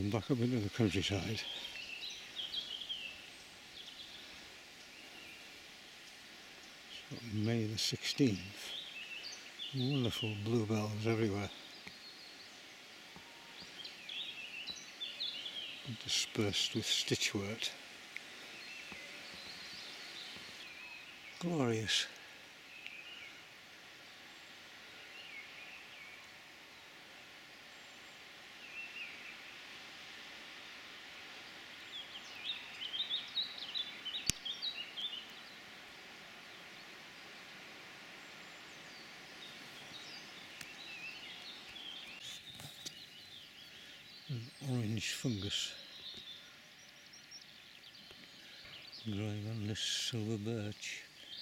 come back up into the countryside. So May the 16th. Wonderful bluebells everywhere. Dispersed with stitchwort. Glorious. An orange fungus growing on this silver birch.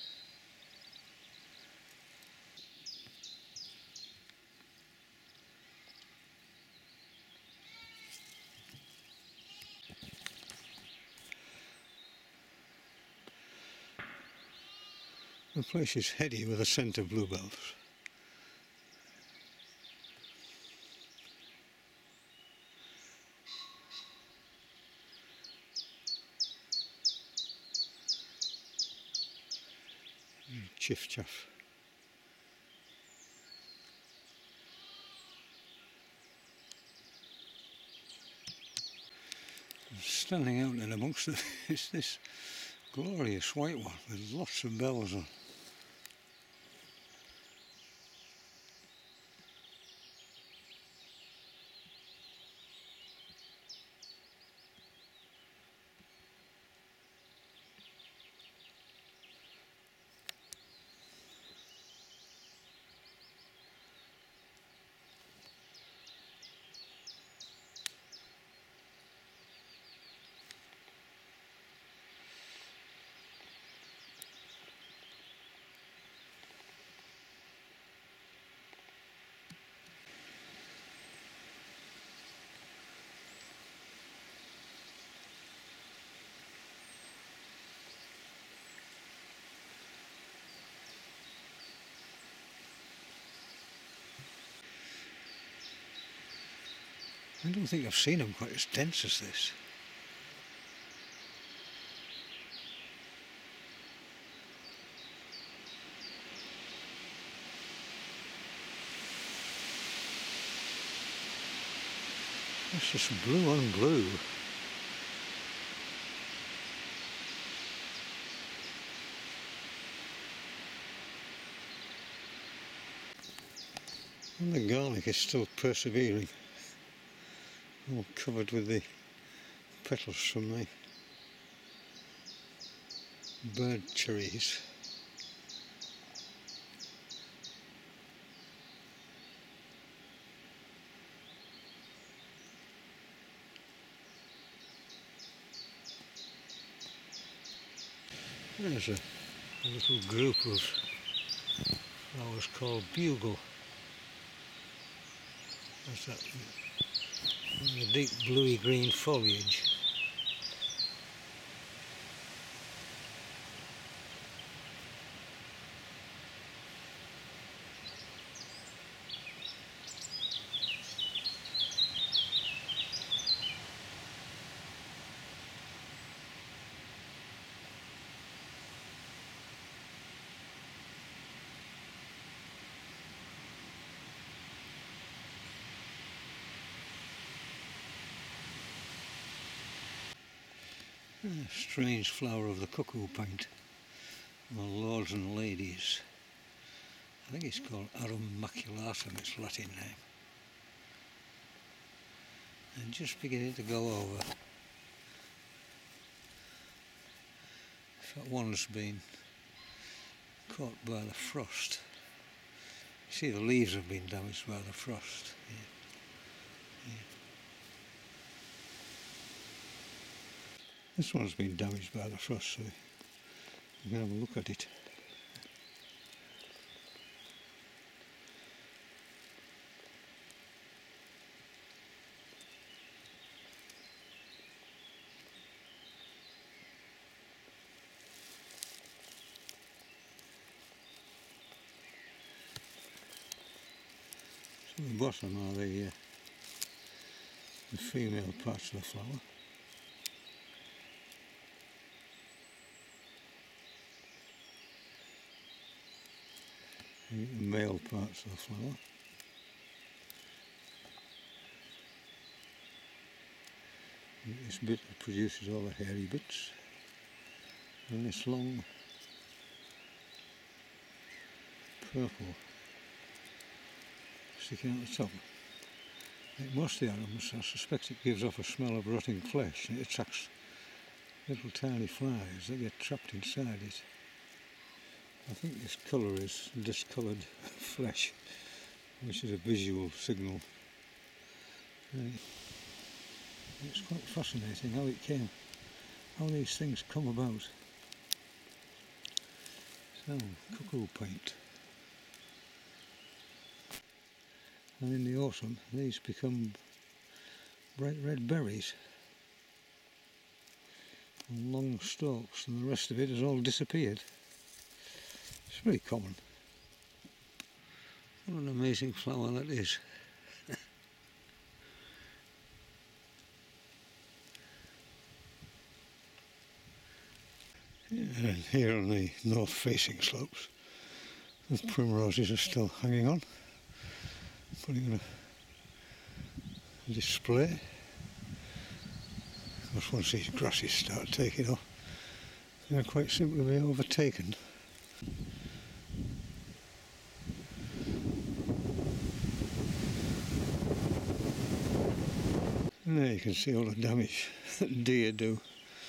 The place is heady with a scent of bluebells. Chiff chaff. Standing out in amongst it is this glorious white one with lots of bells on. I don't think I've seen them quite as dense as this. That's just blue on blue. And the garlic is still persevering, all covered with the petals from the bird cherries. There's a little group of flowers called bugle. There's that the deep bluey green foliage. A strange flower of the cuckoo pint. Well, lords and ladies. I think it's called Arum maculatum, its Latin name. And just beginning to go over. In fact, one's been caught by the frost. You see the leaves have been damaged by the frost. Yeah. This one's been damaged by the frost, so you can have a look at it. So the bottom are the the female parts of the flower. And the male parts of the flower. And this bit that produces all the hairy bits, and this long purple sticking out the top. Like most of the arums, I suspect it gives off a smell of rotting flesh, and it attracts little tiny flies that get trapped inside it. I think this colour is discoloured flesh, which is a visual signal. It's quite fascinating how these things come about. So, cuckoo paint. And in the autumn these become bright red berries and long stalks, and the rest of it has all disappeared. It's very common. What an amazing flower that is. And here on the north facing slopes the primroses are still hanging on, putting on a display. Of course, once these grasses start taking off, they'll quite simply be overtaken. And there you can see all the damage that deer do.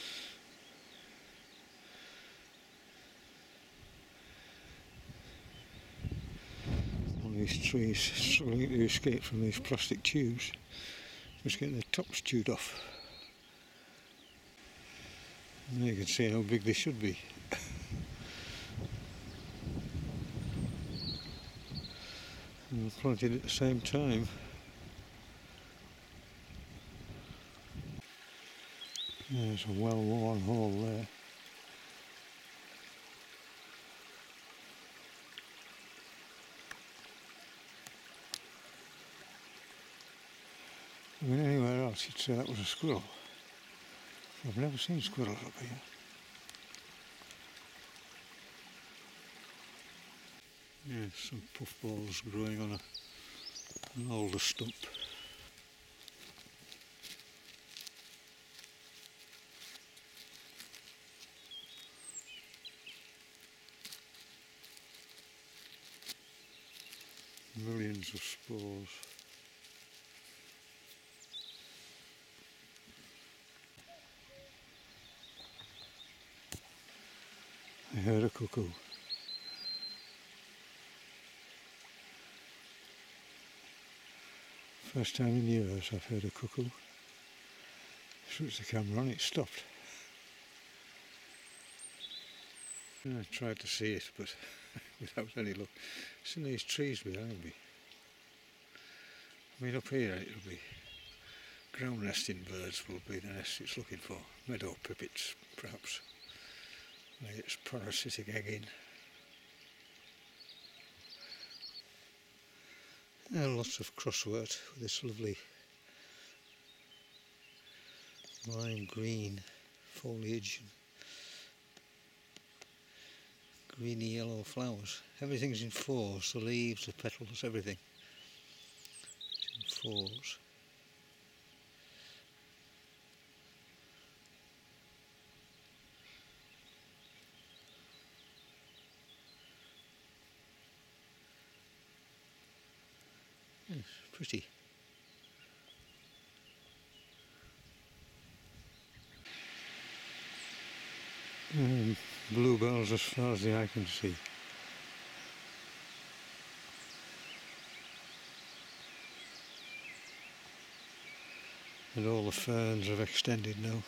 All these trees struggling to escape from these plastic tubes, just getting their tops chewed off. And there you can see how big they should be. And planted at the same time. There's a well-worn hole there. I mean, anywhere else you'd say that was a squirrel. I've never seen squirrels up here. Yeah, some puffballs growing on an alder stump. Millions of spores. I heard a cuckoo. First time in years I've heard a cuckoo. Switched the camera on, it stopped. I tried to see it, but without any luck. It's in these trees behind me. I mean, up here it'll be ground nesting birds will be the nest it's looking for. Meadow pipits, perhaps. Like its parasitic egg in. There are lots of crosswort with this lovely lime green foliage, greeny yellow flowers. Everything's in fours, the leaves, the petals, everything. It's in fours. Yes, pretty. Bluebells as far as the eye can see. And all the ferns have extended now.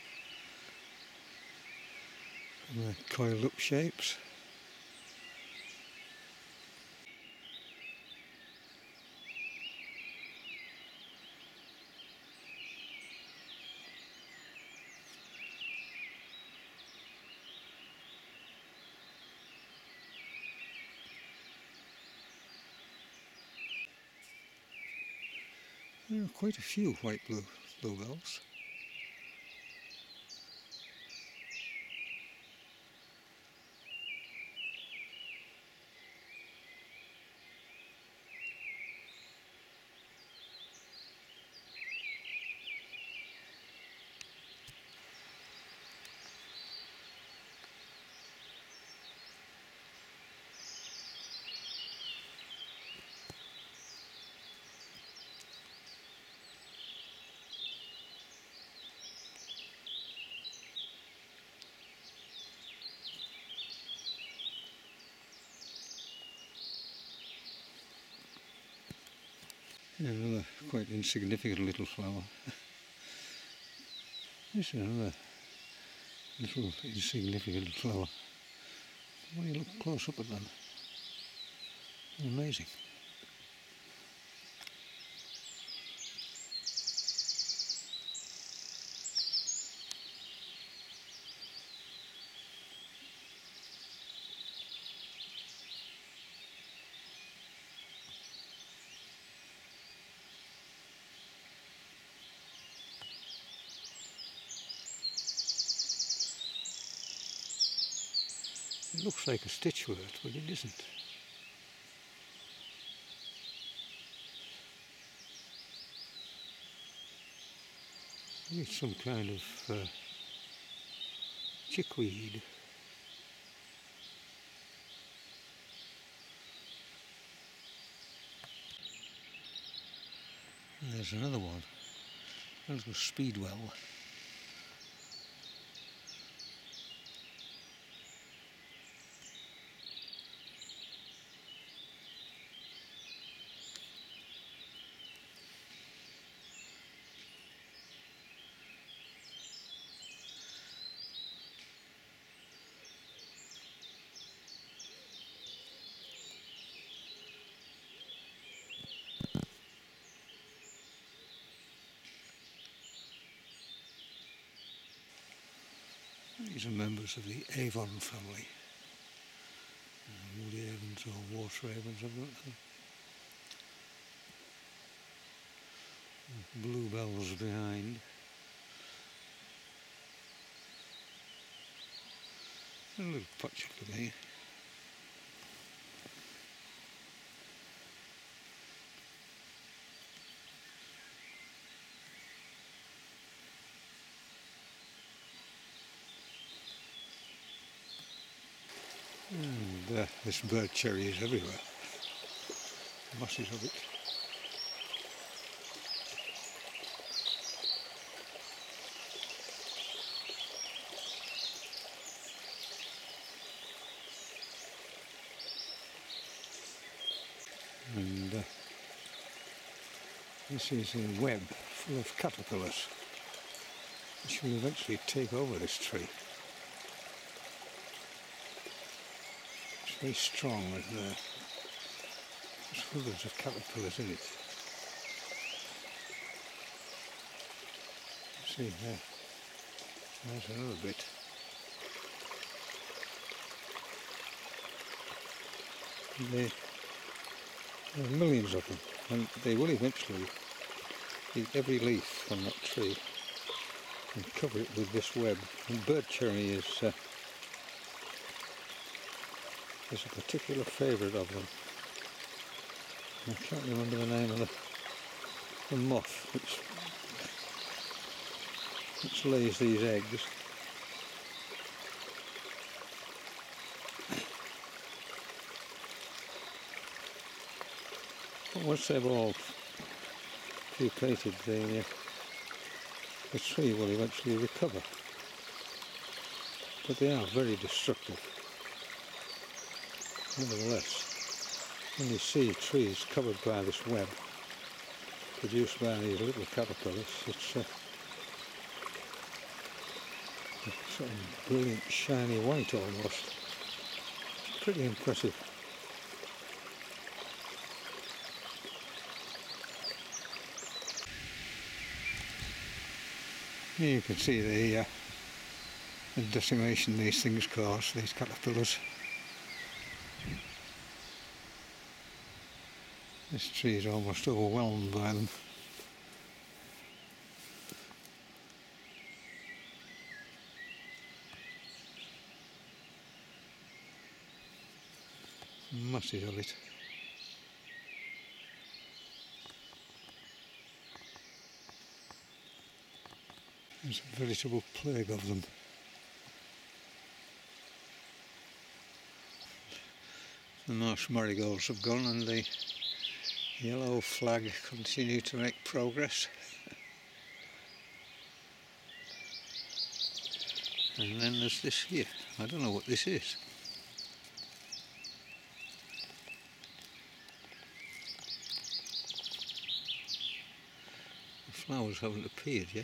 And they're coiled up shapes. There are quite a few white bluebells. Another quite insignificant little flower. This is another little insignificant flower. When you look close up at them, amazing. It looks like a stitchwort, but it isn't. It's some kind of chickweed. And there's another one, a little speedwell. These are members of the Avon family. Woody avens or water avens, I've got them. Bluebells behind. A little patch over there. And this bird cherry is everywhere. Masses of it. And this is a web full of caterpillars, which will eventually take over this tree. It's very strong and there's hundreds of caterpillars in it. See there, there's another bit. There are millions of them, and they will eventually eat every leaf from that tree and cover it with this web. And bird cherry is a particular favourite of them. I can't remember the name of the moth which lays these eggs. But once they've all pupated, the tree will eventually recover. But they are very destructive. Nevertheless, when you see trees covered by this web produced by these little caterpillars, it's sort of brilliant shiny white almost. Pretty impressive. Here you can see the decimation these things cause, these caterpillars. This tree is almost overwhelmed by them. masses of it. There's a veritable plague of them. The marsh marigolds have gone and the yellow flag continue to make progress. And then there's this here. I don't know what this is. The flowers haven't appeared yet.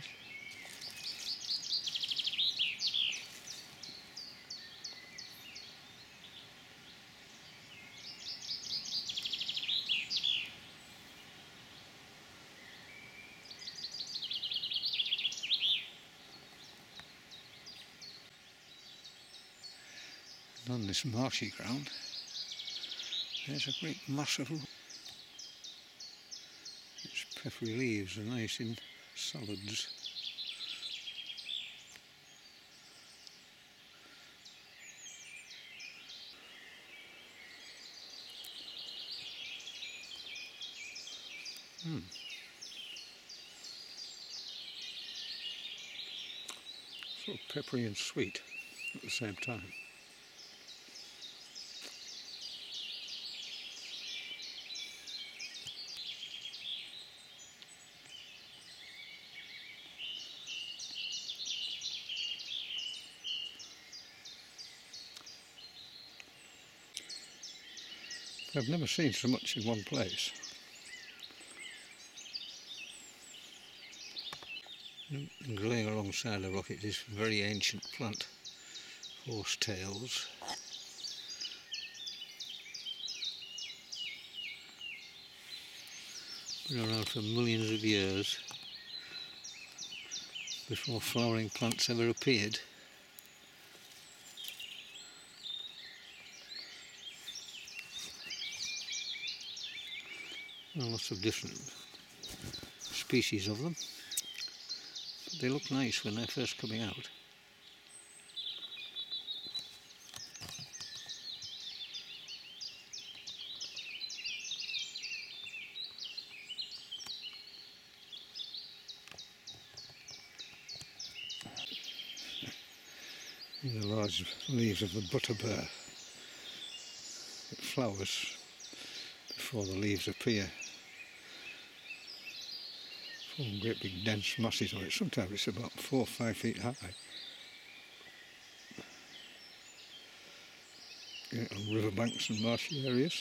And on this marshy ground, there's a great mass of its peppery leaves are nice in salads. Sort of peppery and sweet at the same time. I've never seen so much in one place. Growing alongside the rock is this very ancient plant, horsetails. Been around for millions of years before flowering plants ever appeared. There are lots of different species of them. They look nice when they're first coming out. These are large leaves of the butterbur. It flowers before the leaves appear. Form great big dense masses of it. Sometimes it's about 4 or 5 feet high. On riverbanks and marshy areas.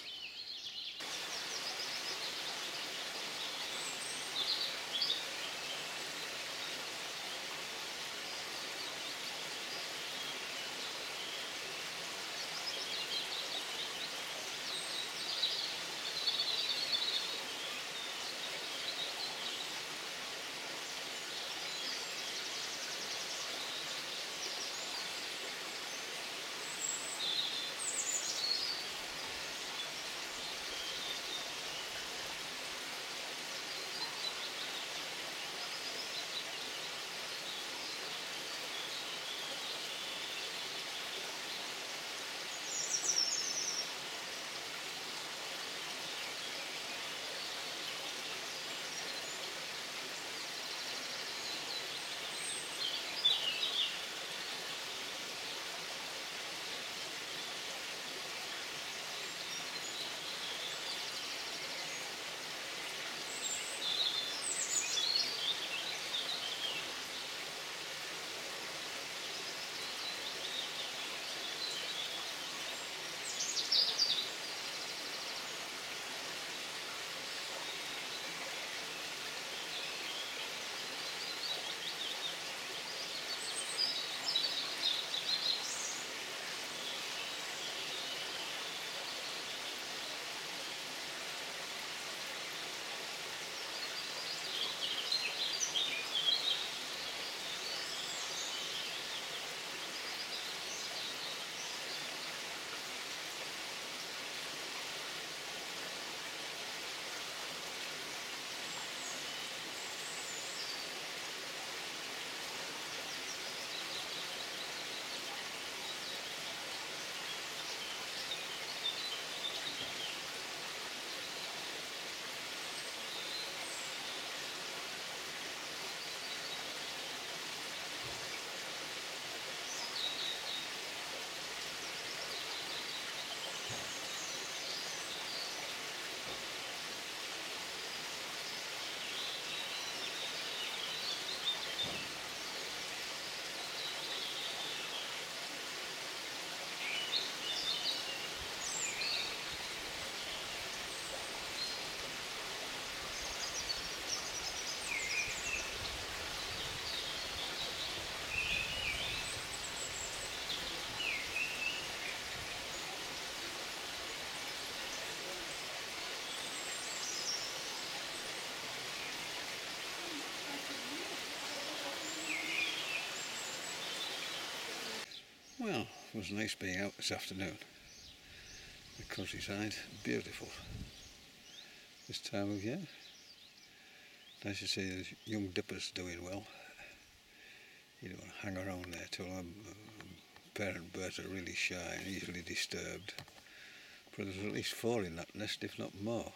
Well, it was nice being out this afternoon. The countryside, beautiful this time of year. Nice to see the young dippers doing well. You don't hang around there too long. Parent birds are really shy and easily disturbed. But there's at least 4 in that nest, if not more.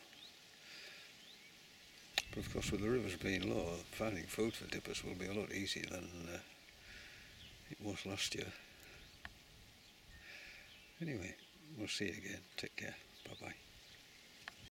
But of course, with the rivers being low, finding food for dippers will be a lot easier than it was last year. Anyway, we'll see you again. Take care. Bye bye.